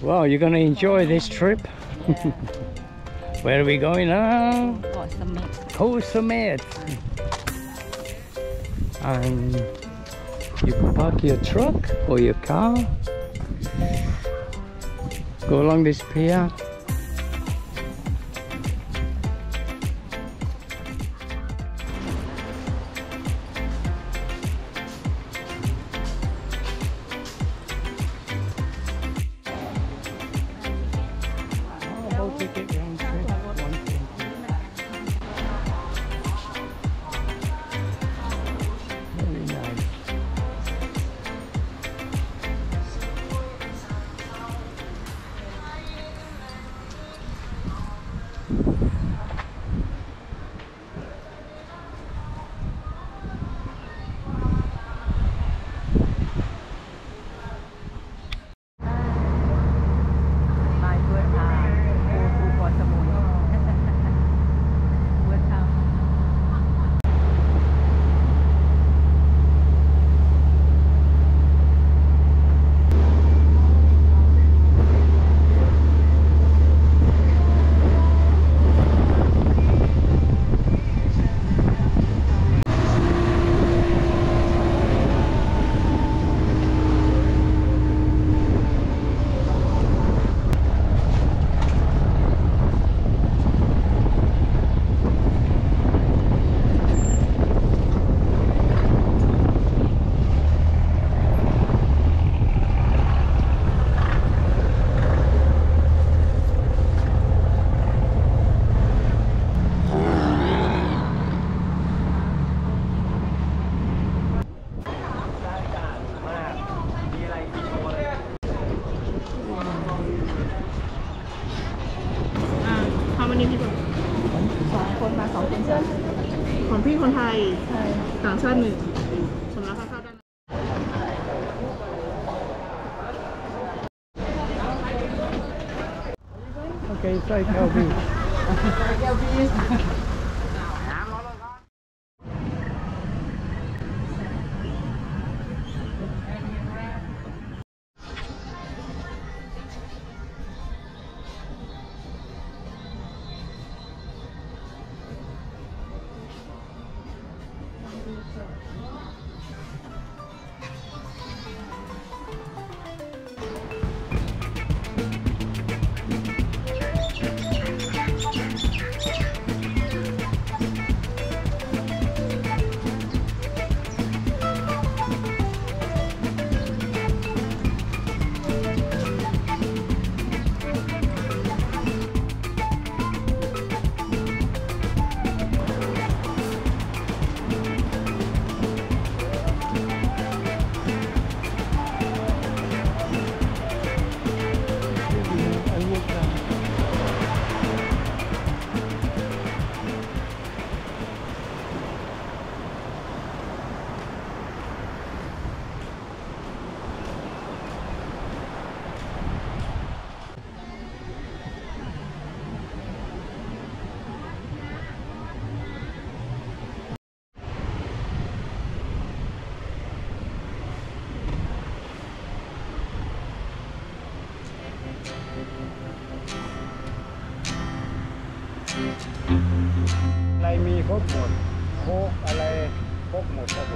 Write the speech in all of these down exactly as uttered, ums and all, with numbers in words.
Wow, you're gonna enjoy this trip. Where are we going now? Got Samet. Oh, Samet. And you can park your truck or your car. Go along this pier. Ticket round trip, one twenty. Very nice. people สองคนมาสองคนคนพี่คนไทยต่างชาติหนึ่งสมรภูมิเข้าด้าน Okay, Saikaew Beach. Saikaew Beach. อะไรมีครบหมดโค้กอะไรครบหมดครับ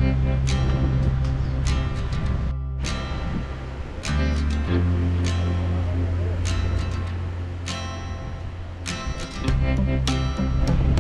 ผม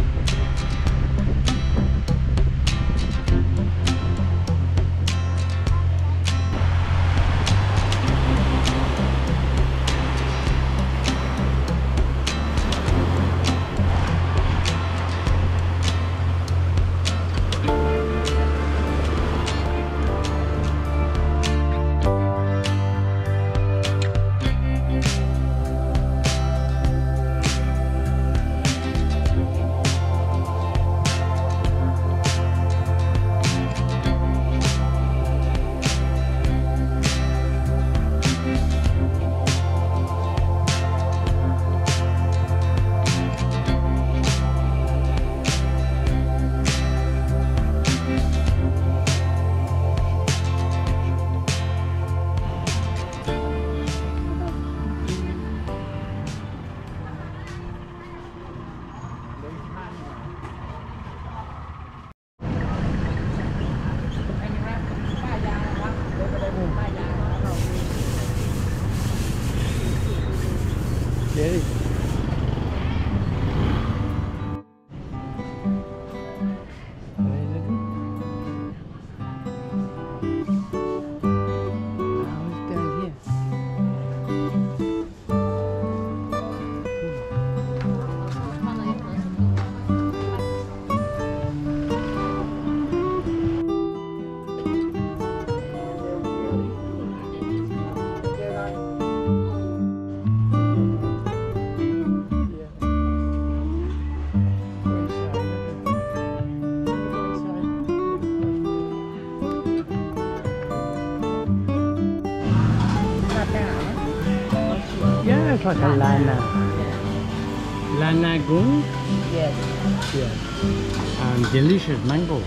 It's like a lana. Lana gung? Yes. Yes. Um, delicious mango.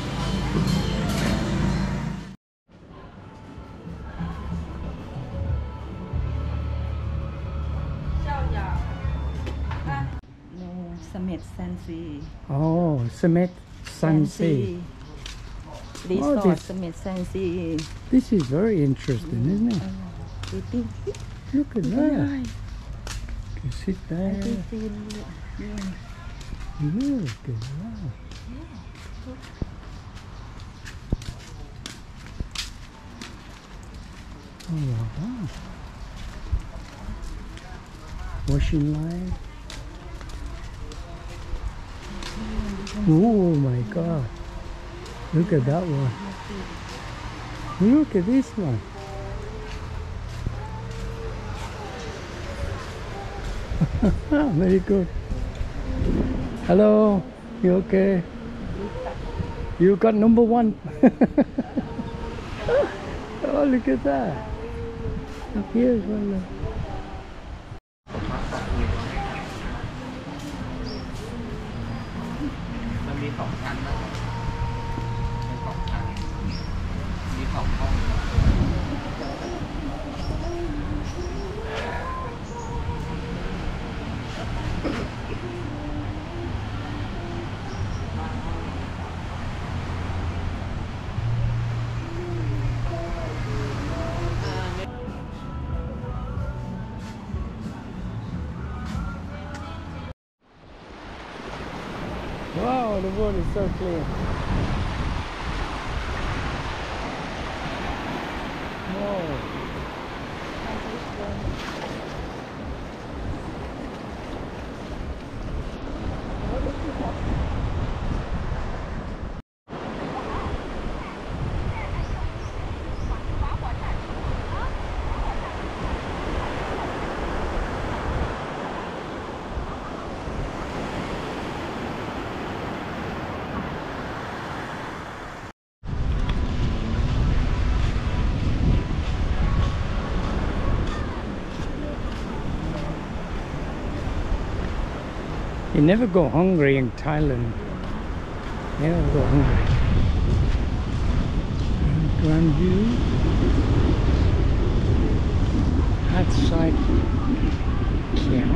No, Samet Sansi. Oh, Samet Sansi. Resort this- Samet Sansi. This is very interesting, isn't it? You think? Look at that. You can sit I there. think you- yeah. Look at that. Oh, wow. Washing line. Oh my God. Look at that one. Look at this one. Very good. Hello. You okay? You got number one. Oh, look at that. Up here as well. มันมีสองชั้นนะครับเป็นสองชั้นมีสองห้อง Wow, the water is so clear. Whoa. You never go hungry in Thailand. Never go hungry. Grand view. Hạt Saikaew.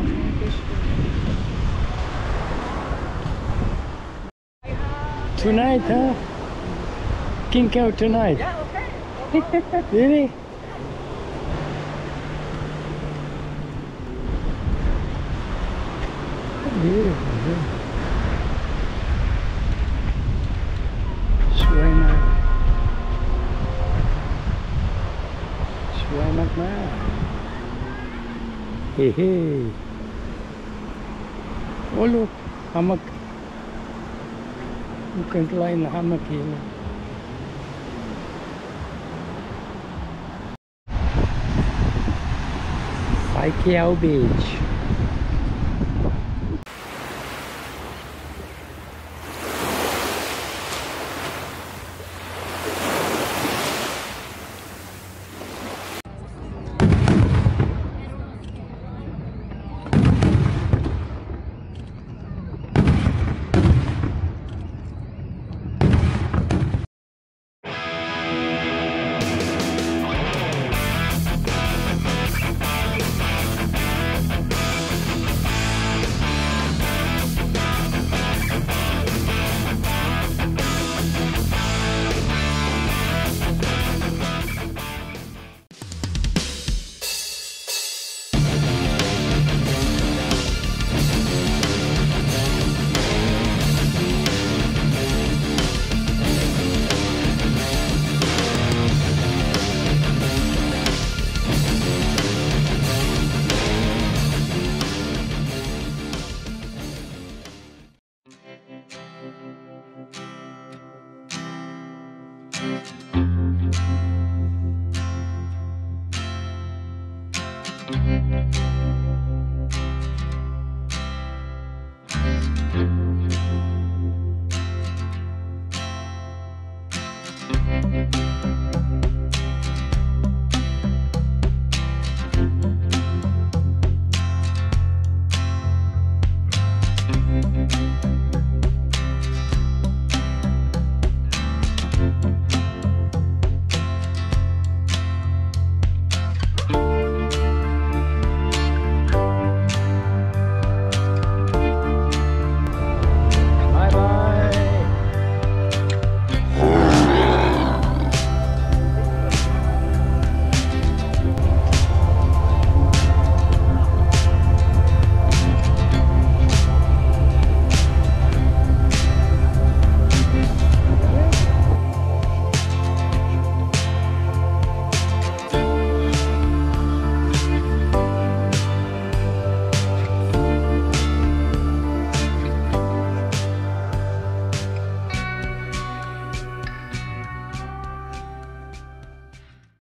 Tonight, huh? King Cow tonight. Yeah, okay. Really? Beautiful, yeah. สวยมากสวยมากมากเฮ้เฮ้โอ้ลูกฮามักลูกกันไล่นะฮามักเลย Saikaew Beach. Thank you.